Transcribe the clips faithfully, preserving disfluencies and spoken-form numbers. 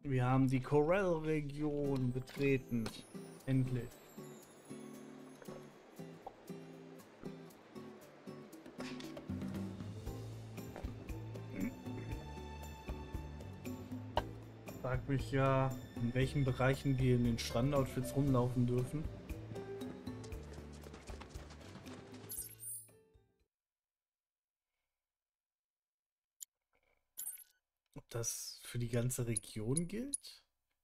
Wir haben die Corel-Region betreten. Endlich. Frag mich ja, in welchen Bereichen wir in den Strandoutfits rumlaufen dürfen. Ob das für die ganze Region gilt?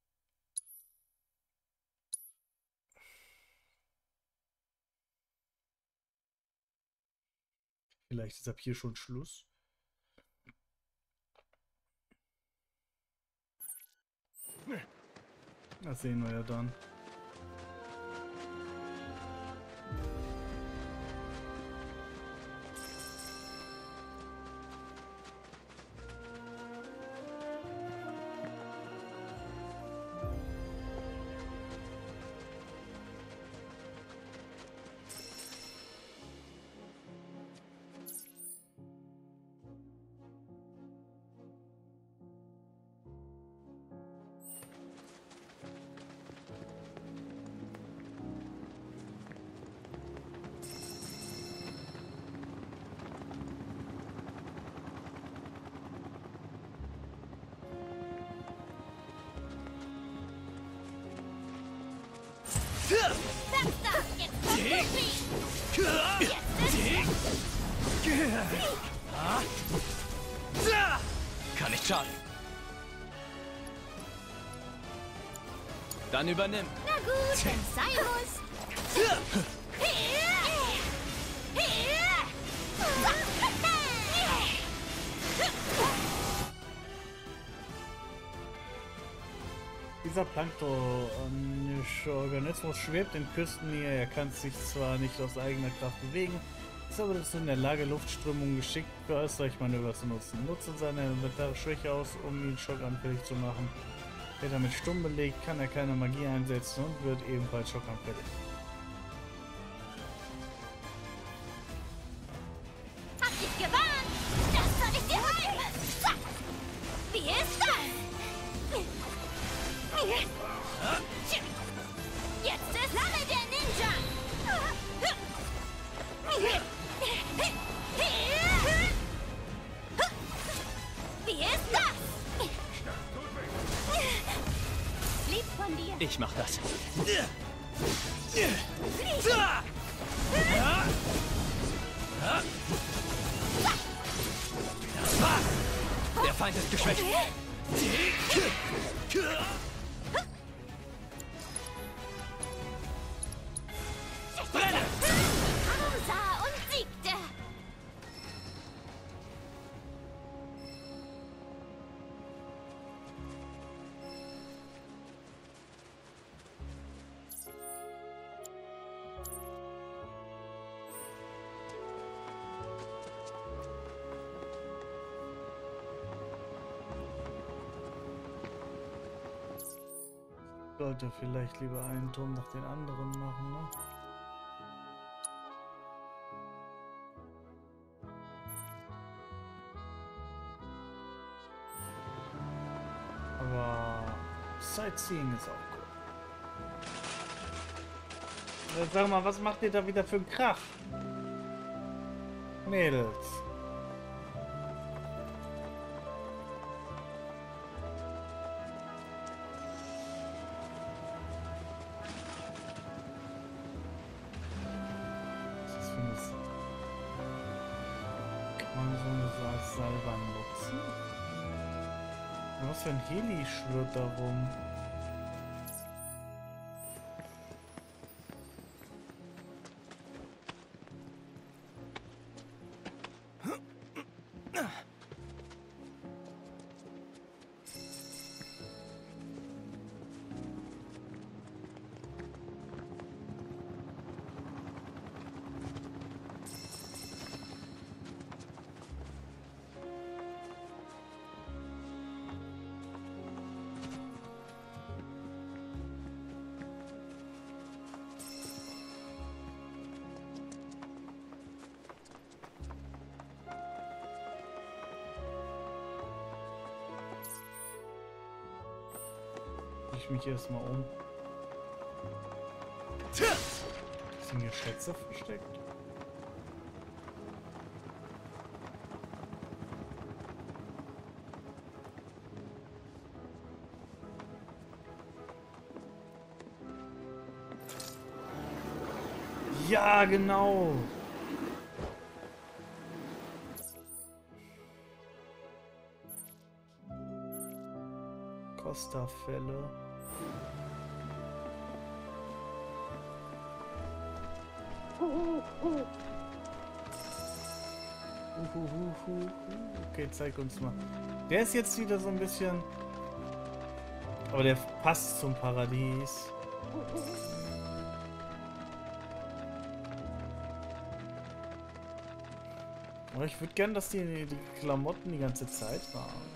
Vielleicht ist ab hier schon Schluss. Das sehen wir ja dann. Kann nicht schaden. Dann übernimm. Na gut, wenn es sein muss. Dieser planktonische Organismus schwebt in Küstennähe. Er kann sich zwar nicht aus eigener Kraft bewegen, ist aber dazu in der Lage, Luftströmungen geschickt für Ausweichmanöver zu nutzen. Nutze seine elementare Schwäche aus, um ihn schockanfällig zu machen. Wird er mit stumm belegt, kann er keine Magie einsetzen und wird ebenfalls schockanfällig. Hab dich gewarnt! Das soll ich dir heim! Wie ist das? Jetzt ist Flamme der Ninja! Wie ist das? Lieb von dir. Ich mach das. Der Feind ist geschwächt. Brenne! Hamza und siegte. Sollte vielleicht lieber einen Turm nach den anderen machen, ne? Aber Sightseeing ist auch cool. Jetzt sag mal, was macht ihr da wieder für einen Krach? Mädels. Was ist das für eine S- Kann man so eine Sa- Salva nutzen? Was für ein Heli schwirrt da rum? ich mich erstmal um. Sind hier Schätze versteckt? Ja, genau. Costa-Fälle. Okay, zeig uns mal. Der ist jetzt wieder so ein bisschen... Aber der passt zum Paradies. Aber ich würde gern, dass die, die Klamotten die ganze Zeit waren.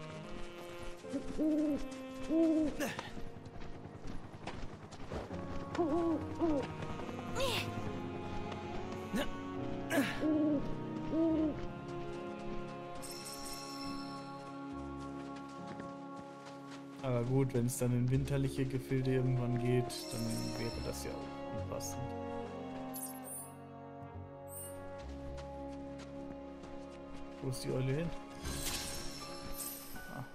Aber gut, wenn es dann in winterliche Gefilde irgendwann geht, dann wäre das ja auch unpassend. Wo ist die Eule hin? Ah.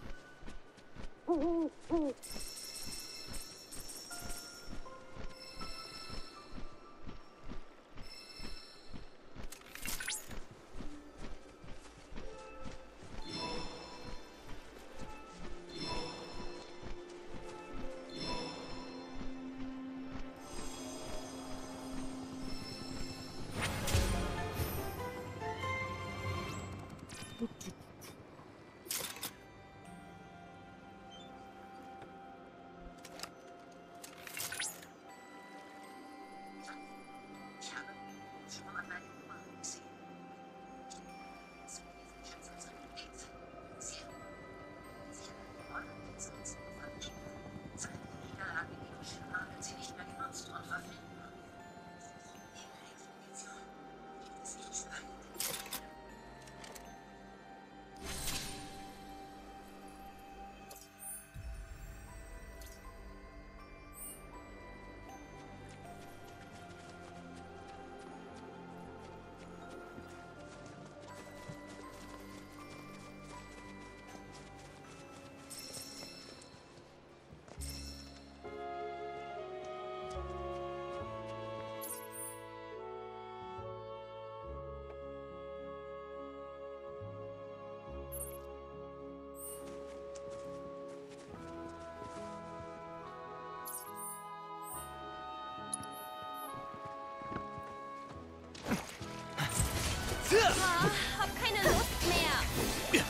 Oh, hab keine Lust mehr.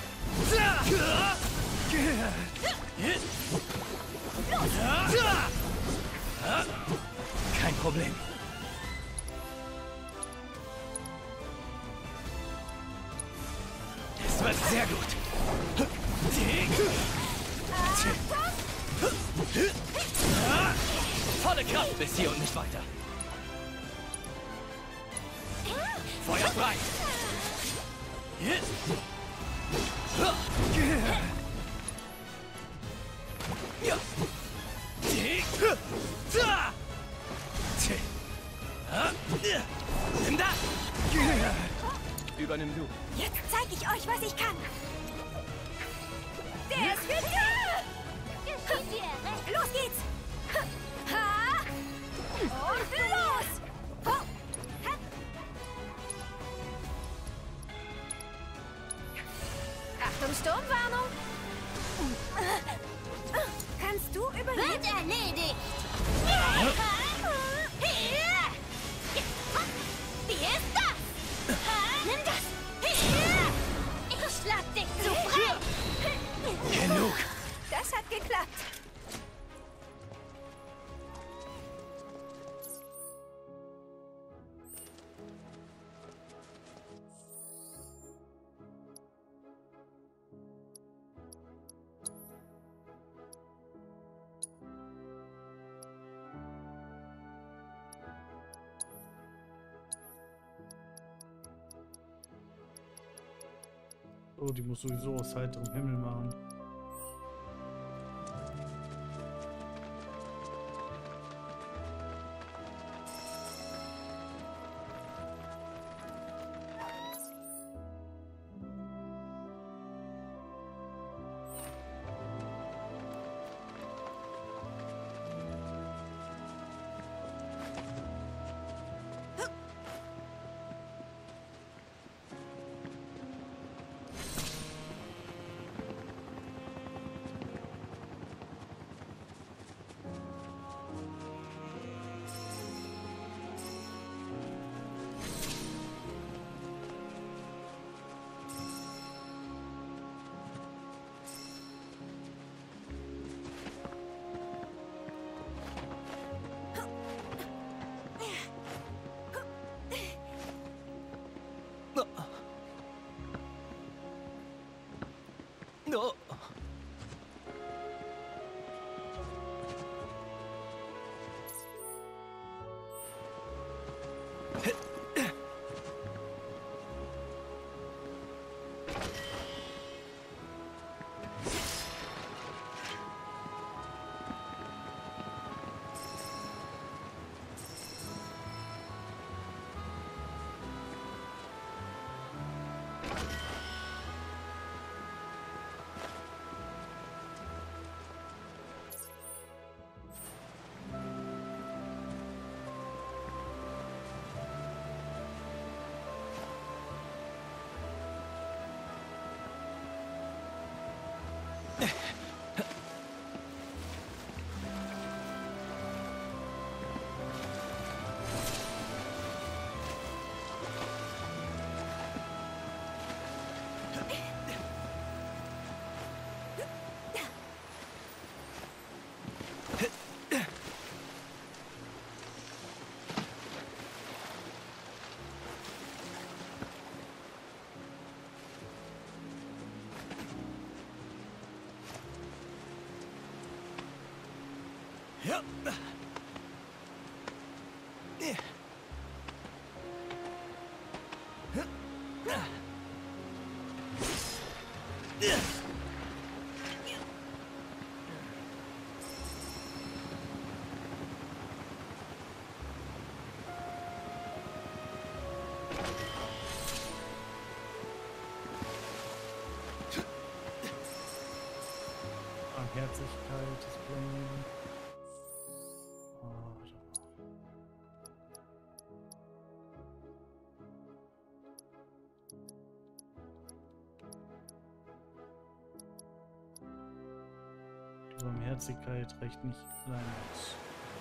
Kein Problem. Es wird sehr gut. Volle Kraft bis hier und nicht weiter. Feuer frei! Nimm das! Übernimm du. Jetzt zeig ich euch, was ich kann. Der ist für dich! Los geht's! Ha! Und los! Ho! Ha! Achtung, Sturmwarnung! Kannst du überleben? Wird erledigt! Wie ist das? Nimm das! Ich schlag dich zu frei! Genug! Das hat geklappt! Oh, die muss sowieso aus heiterem Himmel machen. Barmherzigkeit, das Blame. Oh, die Barmherzigkeit reicht nicht allein aus.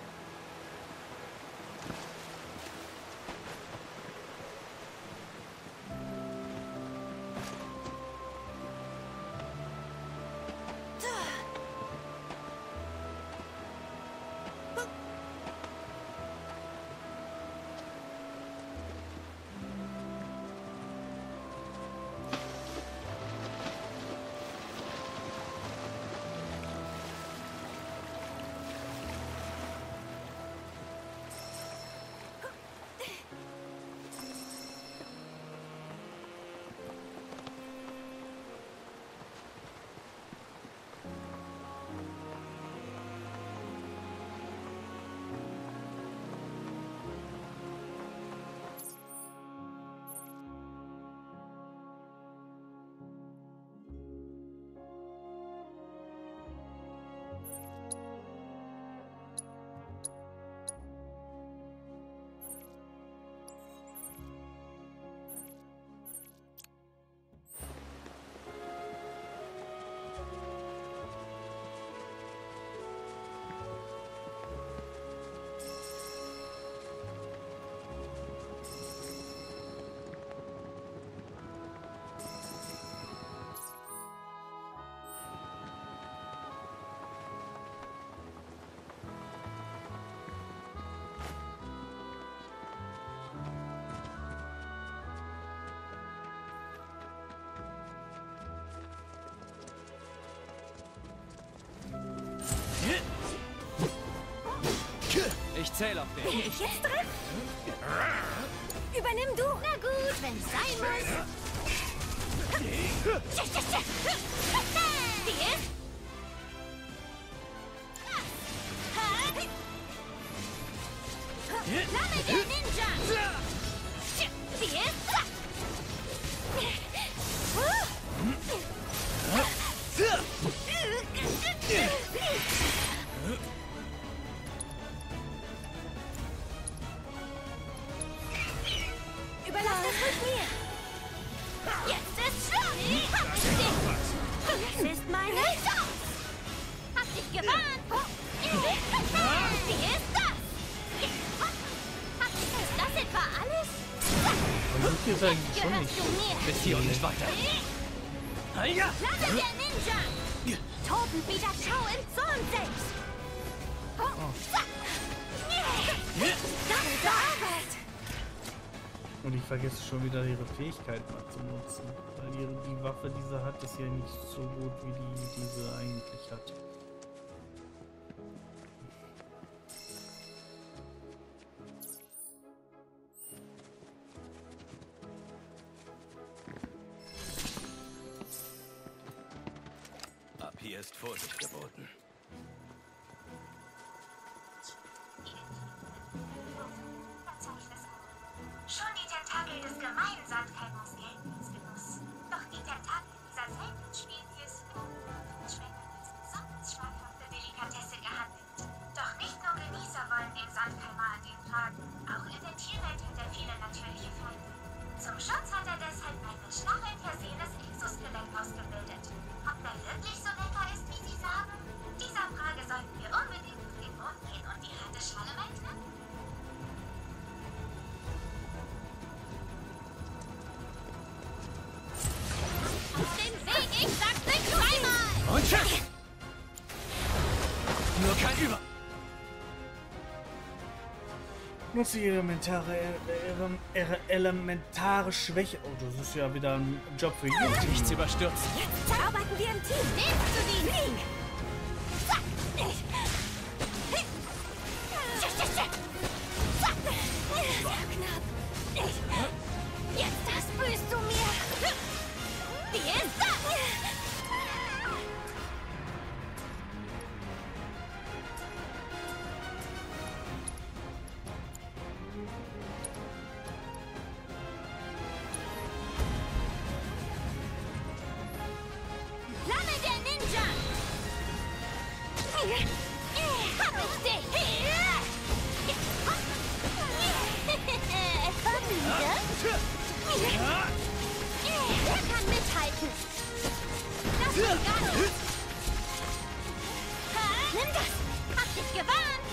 Ich zähle auf dich. Bin ich jetzt dran? Übernimm du. Na gut, wenn es sein muss. Wie ist? Flamme der Ninja. Wie ist? Überlass das mit mir. Jetzt ist Schluss. Hab ich dich. Das ist meine Chance. Hab dich gewarnt. Wie ist das? Ist das etwa alles? Und hier ist eigentlich schon Gehörst nicht. du mir? Bis hier und nicht weiter. Ja. Flamme der Ninja. Totenbieter, schau im Zorn selbst. Damit Arbeit. Und ich vergesse schon wieder ihre Fähigkeit mal zu nutzen. Weil ihre, die Waffe, die sie hat, ist ja nicht so gut, wie die diese eigentlich hat. Ab hier ist Vorsicht geboten. Schon die Tentakel des gemeinen Sandkämers gelten ins Genuss. Doch die Tentakel dieser seltenen Spezies schmecken als besonders schmackhafte Delikatesse gehandelt. Doch nicht nur Genießer wollen den Sandkämmer an den Kragen. Auch in der Tierwelt hat er viele natürliche Feinde. Zum Schutz hat er deshalb ein mit Stacheln versehenes Exoskelett ausgebildet. Ob er wirklich so lecker ist, wie Sie sagen? Dieser Frage sollten wir unbedingt auf den Mond gehen und die harte Schale wechseln. Auf den Weg, ich sag's nicht zweimal. Und tschüss. Nur kein Über. Nutze die elementare, ihre, ihre elementare Schwäche. Oh, das ist ja wieder ein Job für jeden. Nichts überstürzen. Jetzt arbeiten wir im Team. Nimmst du die? Hab ich dich! Wer kann mithalten? Das geht gar nicht! Nimm das! Hab dich gewarnt!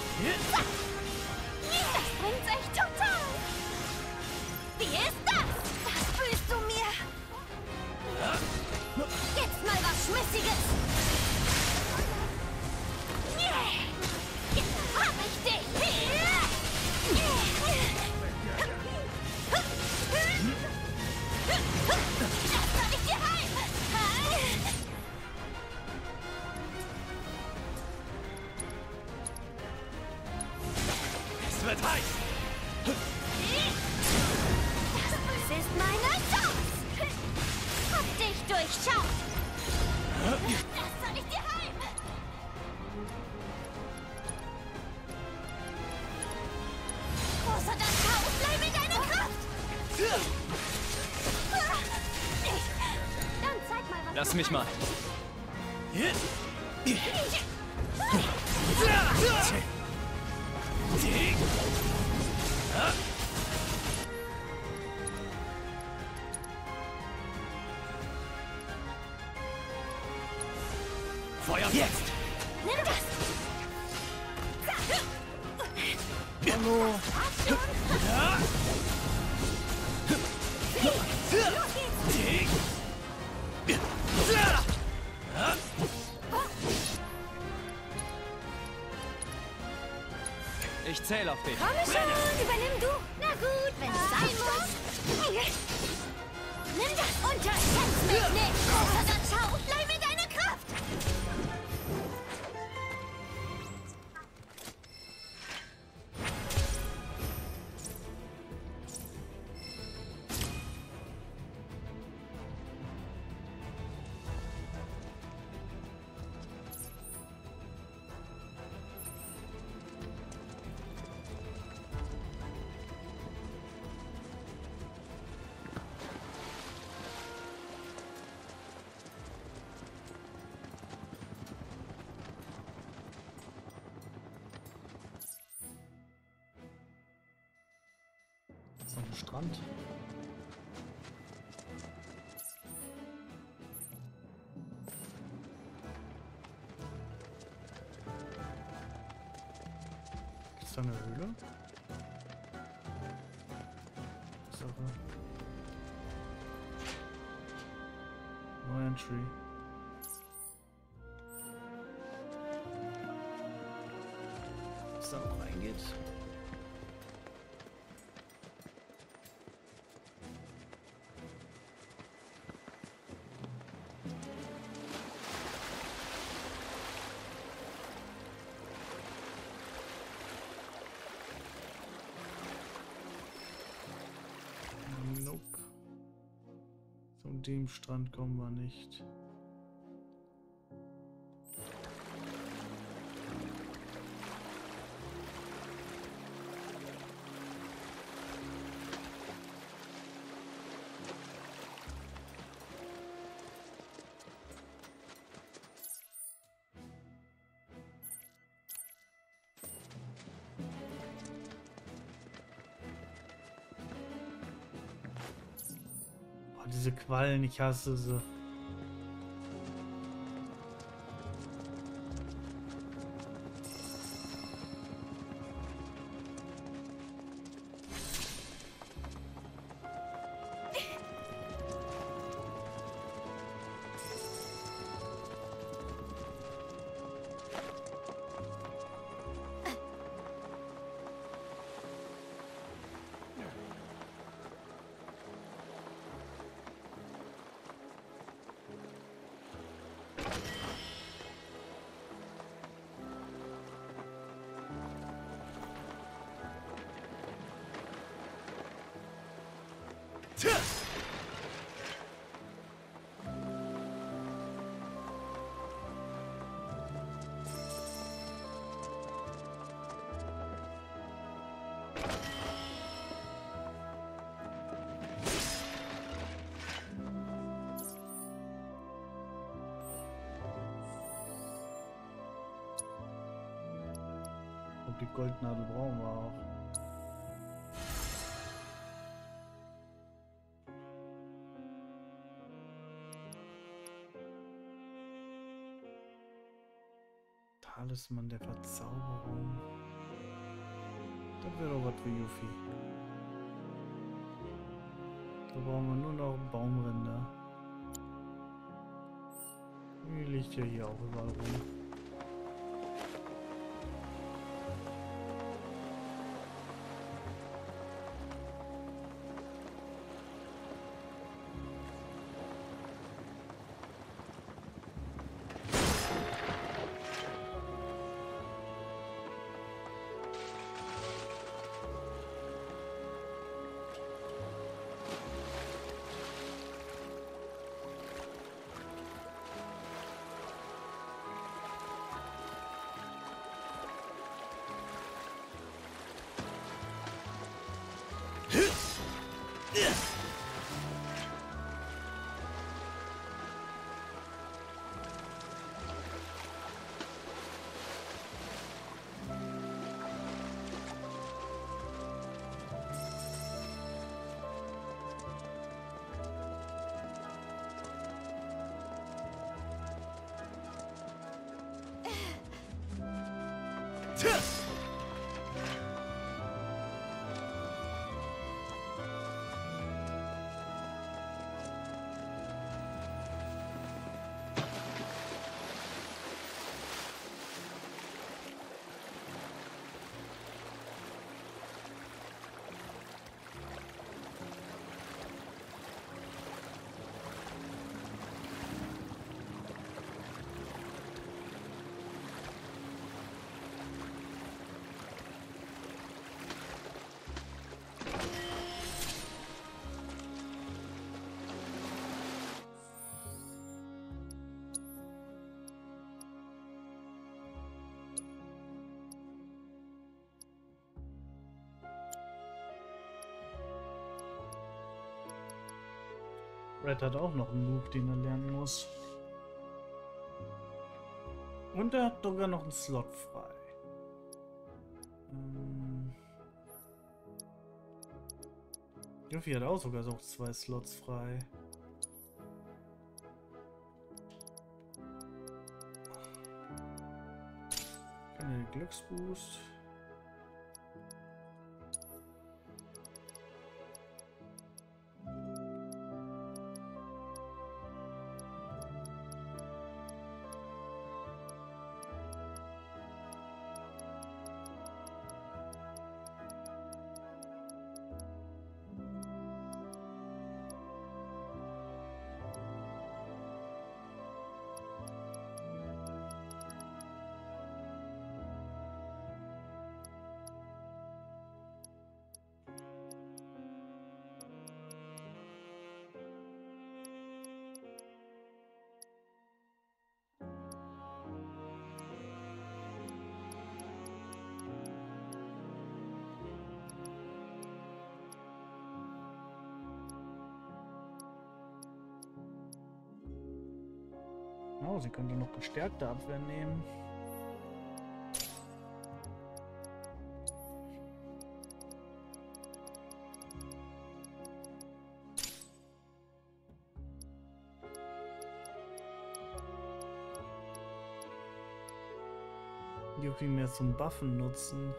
Das bringt's echt total! Wie ist das? Das fühlst du mir! Jetzt mal was Schmissiges! Hab ich dich! Das soll ich dir heim! Es wird heiß! Das ist meine Chance! Hab dich durchschaut! Das soll ich dir heim! Großer Danschau, bleib in deiner Kraft! Dann zeig mal, was Lass du mich mal. Feuer jetzt! Nimm das! Hallo. Ich zähle auf dich. Komm schon, übernimm du. Na gut, wenn es sein muss. Nimm das, unterschätz mich nicht. Großer Danschau, bleib in deiner Kraft. Das ist noch ein Strand. Ist da eine Höhle? Sache. No entry. Was da noch reingeht? Nope. Zum dem Strand kommen wir nicht. Diese Quallen, ich hasse sie. Die Goldnadel brauchen wir auch. Talisman der Verzauberung. Das wäre doch was für Yuffie. Da brauchen wir nur noch Baumrinder. Die liegt ja hier auch überall rum. Red hat auch noch einen Move, den er lernen muss. Und er hat sogar noch einen Slot frei. Ähm Yuffie hat auch sogar noch zwei Slots frei. Keine Glücksboost. Oh, sie könnte noch gestärkte Abwehr nehmen. Yuffie mehr zum Buffen nutzen.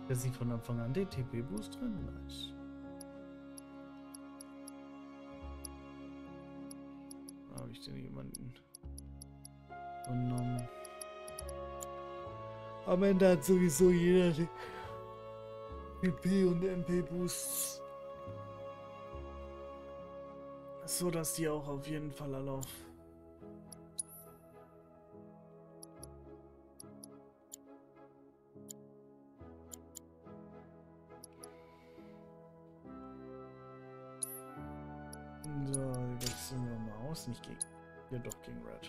Der sieht von Anfang an den T P-Boost drin. Nice. Habe ich denn jemanden genommen? Am Ende hat sowieso jeder die P P und M P-Boosts. So dass die auch auf jeden Fall alle auf. So, die wechseln wir mal aus. Nicht gegen. Ja, doch gegen Red.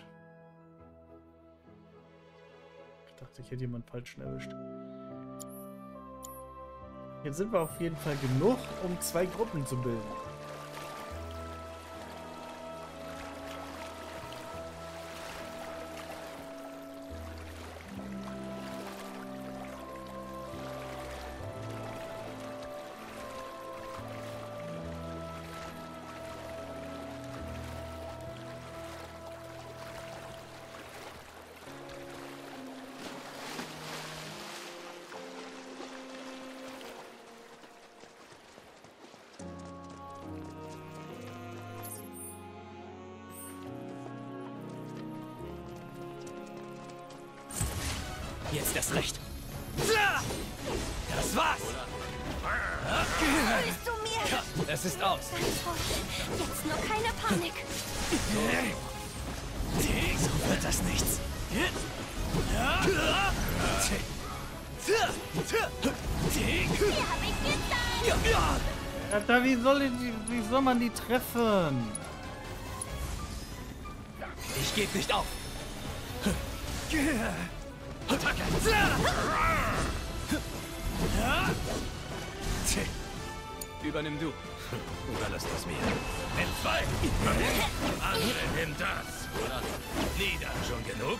Ich dachte, ich hätte jemand falsch erwischt. Jetzt sind wir auf jeden Fall genug, um zwei Gruppen zu bilden. Jetzt erst recht. Das war's. Willst du mir? Ja, es ist aus. Ganz ruhig. Jetzt nur keine Panik. So wird das nichts. Hier habe ich getan. Alter, wie soll, ich, wie soll man die treffen? Ich gebe nicht auf. Attacke. Übernimm du. Überlass das mir. Nimm zwei. Andere nimm das. Nieder. Schon genug?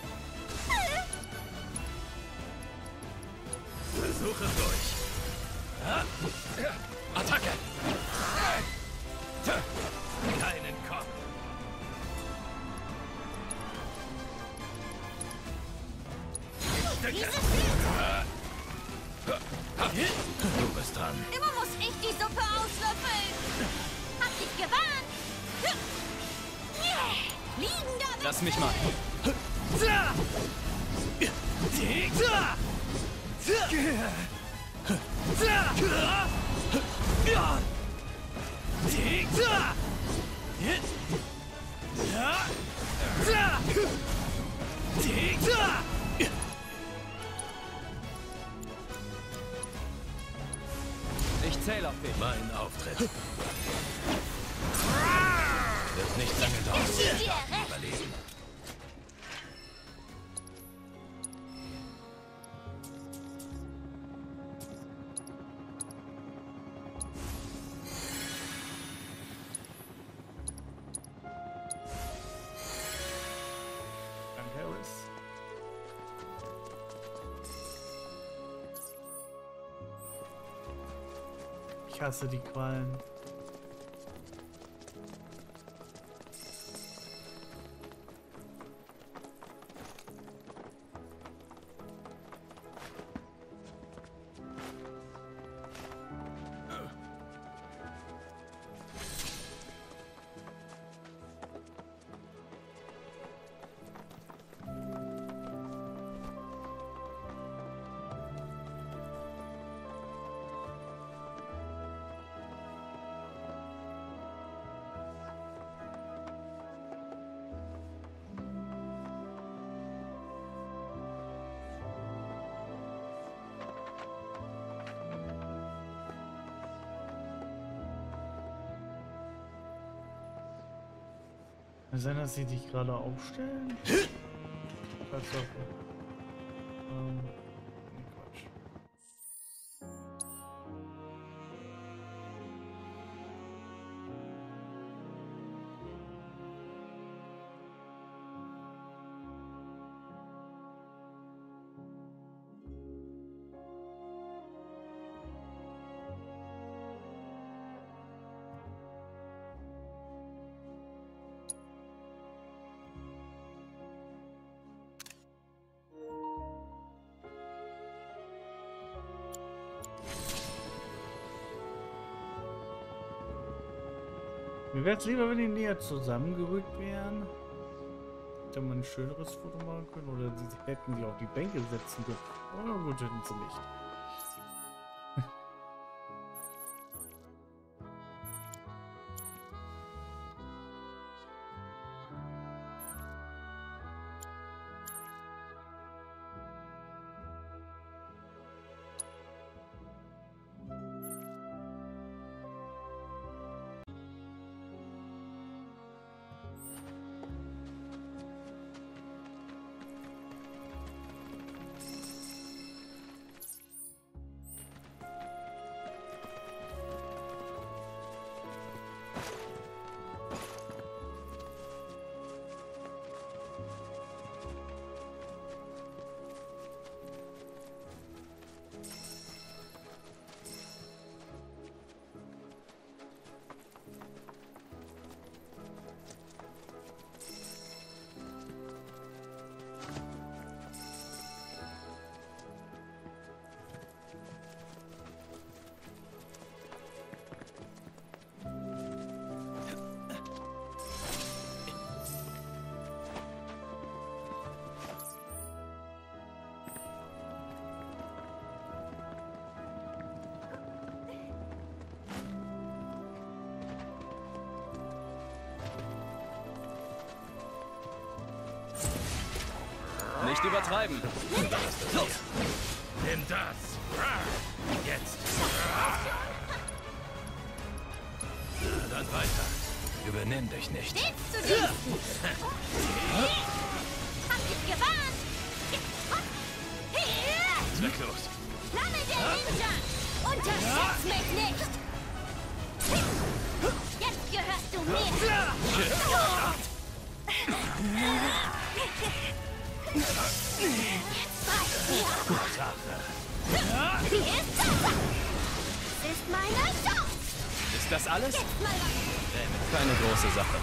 Versuche durch. Attacke. Keinen Kopf. Du bist dran. Immer muss ich die Suppe auslöffeln. Hab dich gewarnt. Liegen da. Lass mich mal. Ich zähle auf dich. Mein Auftritt. Wird nicht lange dauern. Dir recht. Überleben. Danke, Harris. Ich hasse die Quallen. Kann sein, dass sie dich gerade aufstellen? Tatsache. Ähm, nee, Quatsch. Mir wäre es lieber, wenn die näher zusammengerückt wären. Hätte man ein schöneres Foto machen können oder sie hätten die auf die Bänke setzen können. Aber gut, hätten sie nicht. Nicht übertreiben. Los! Nimm das! Jetzt! Dann weiter. Übernimm dich nicht. Willst du Diensten? Hab dich gewarnt! Zwecklos. Flamme der Ninja! Unterschätz mich nicht! Jetzt gehörst du mir! Jetzt reicht's mir! Wie ist das? Das ist meine Chance! Ist das alles? Jetzt mal was! Keine große Sache.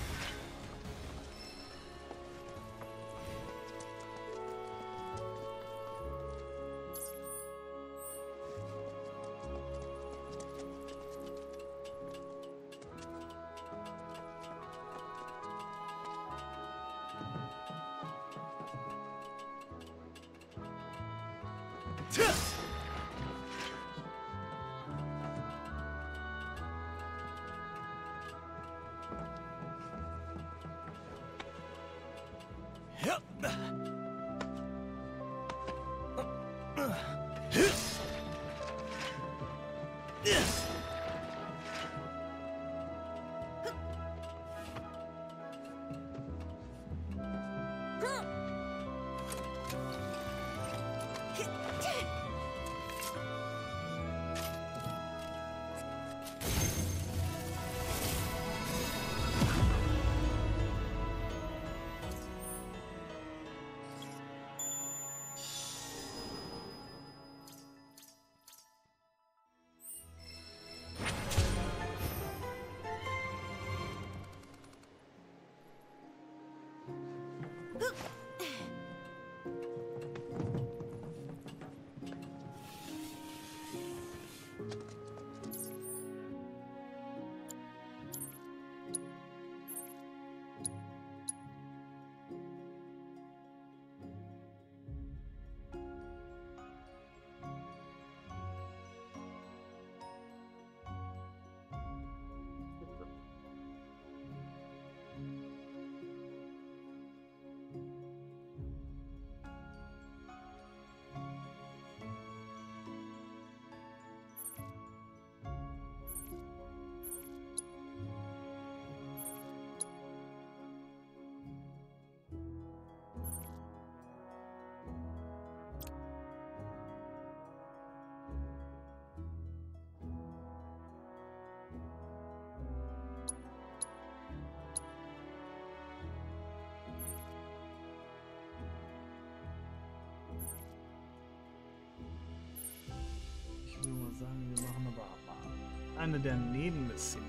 Ich würde mal sagen, wir machen aber eine der Nebenmissionen.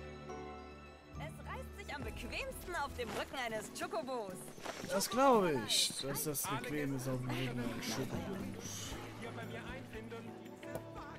Es reißt sich am bequemsten auf dem Rücken eines Chocobos. Das glaube ich, dass das bequem ist auf dem Rücken eines Schokobos. Hier bei mir einfinden.